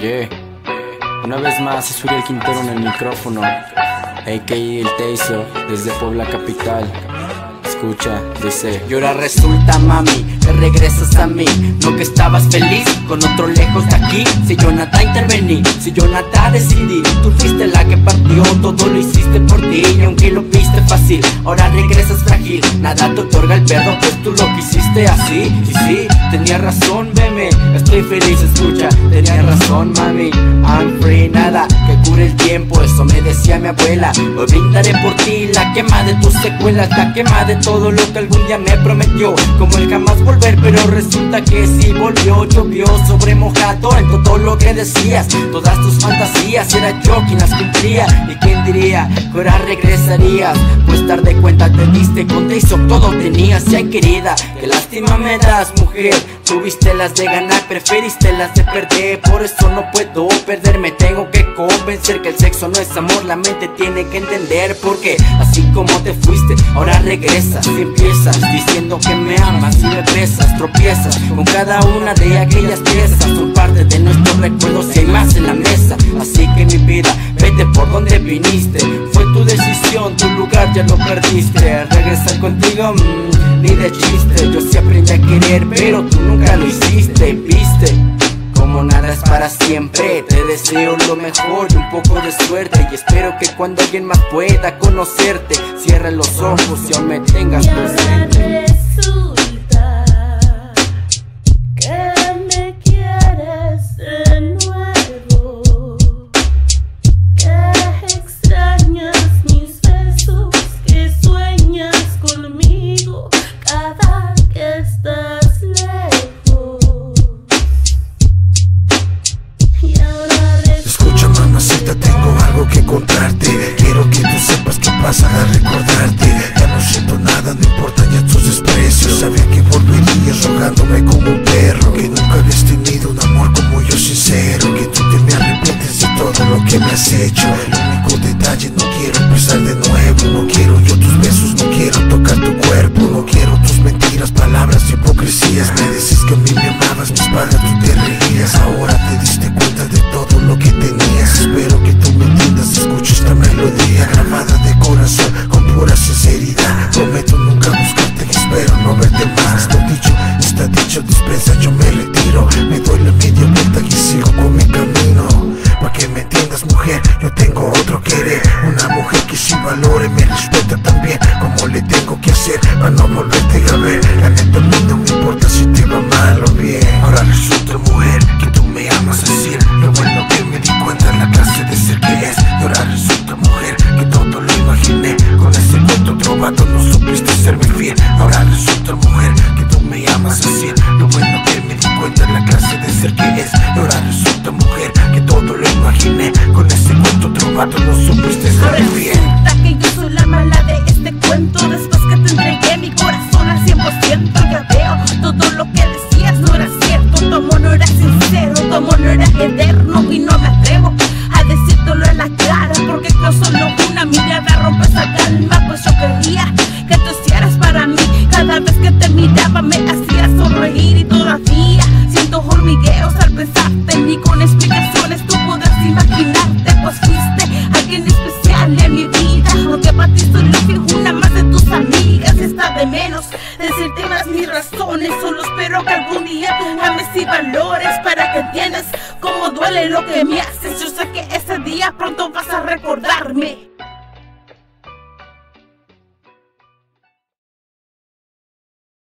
Yeah. Una vez más es Uriel Quintero en el micrófono, a.k.a. el Teiso, desde Puebla capital. Escucha, dice: y ahora resulta, mami, que regresas a mí. No que estabas feliz con otro lejos de aquí. Si yo nada intervení, si yo nada decidí, tú fuiste la que partió, todo lo hiciste por ti. Y aunque lo viste fácil, ahora regresas frágil. Nada te otorga el perdón, pues tú lo quisiste así. Y sí, tenía razón, veme, estoy feliz, escucha. Tenía razón, mami, I'm free. Nada que cure el tiempo, eso me decía mi abuela. Hoy brindaré por ti, la quema de tus secuelas, la quema de todo lo que algún día me prometió, como el jamás volver, pero resulta que sí volvió. Llovió sobre mojado en todo lo que decías, todas tus fantasías, era yo quien las cumplía. Y quién diría que ahora regresarías, pues tarde cuenta te diste, con eso todo tenías. Y ay querida, qué lástima me das, mujer, tuviste las de ganar, preferiste las de perder. Por eso no puedo perderme, tengo que convencer que el sexo no es amor, la mente tiene que entender. Porque así como te fuiste, ahora regresas. Y empiezas diciendo que me amas y me besas, tropiezas con cada una de aquellas piezas. Son parte de nuestros recuerdos y hay más en la mesa. Así que mi vida, vete por donde viniste. Fue tu decisión, tu lugar ya lo perdiste. Regresar contigo, ni de chiste. Yo sí aprendí a querer, pero tú nunca lo hiciste, viste. Como nada es para siempre, te deseo lo mejor y un poco de suerte. Y espero que cuando alguien más pueda conocerte, cierre los ojos y aún me tengas presente. Resulta que me quieres de nuevo, que extrañas mis besos, que sueñas conmigo cada que estás lejos. Escucha, mamacita, tengo algo que contarte. Quiero que tú sepas que pasa a recordarte. Ya no siento nada, no importa ya tus desprecios. Sabía que volverías rogándome como un perro, que nunca habías tenido un amor como yo sincero, que tú te me arrepientes de todo lo que me has hecho. El único detalle, no quiero empezar de nuevo. No quiero yo tus besos, no quiero tocar tu cuerpo. No quiero tus mentiras, palabras y hipocresías. Me decís que a mí me amabas, mis padres tú te reías. Ahora te diste cuenta de todo lo que tenías. Espero que tú me entiendas, escucha esta melodía grabada de corazón con pura sinceridad. Prometo nunca buscarte y espero no verte más. Lo dicho, está dicho, dispensa, yo me retiro. Me doy la media vuelta y sigo con mi camino. Pa' que me entiendas, mujer, yo tengo otro querer. Una mujer que sí valore, me respeta también, como le tengo que hacer para no volverte a ver. La neta a mí no me importa si te va mal o bien. Ahora resulta, mujer, que tú me amas así. Lo bueno que me di cuenta en la clase de ser que es. Y ahora resulta, mujer, que todo lo imaginé. Con ese cuento otro vato no supiste serme fiel. Ahora resulta, mujer, que tú me amas así. Lo bueno que me di cuenta en la clase de ser que es. Y ahora resulta, mujer, que todo lo imaginé. Con ese cuento otro vato no supiste serme fiel. Resulta que yo soy la mala de este cuento. Después que te entregué mi corazón al 100%, ya veo todo lo que decías no era cierto. Tu amor no era sincero, tu amor no era eterno. Y no me atrevo a decírtelo en la cara, porque con solo una mirada rompes esa calma. Pues yo quería que tú hicieras para mí. Cada vez que te miraba me hacía sonreír. Y todavía siento hormigueos al pensarte. Ni con explicaciones tú podrás imaginarte, pues fuiste alguien especial en mi vida. Aunque para ti soy lo que una más de tus amigas. Está de menos decirte más mis razones. Solo espero que algún día tú ames y valores, para que entiendas cómo duele lo que me haces. Yo sé que ese día pronto vas a recordar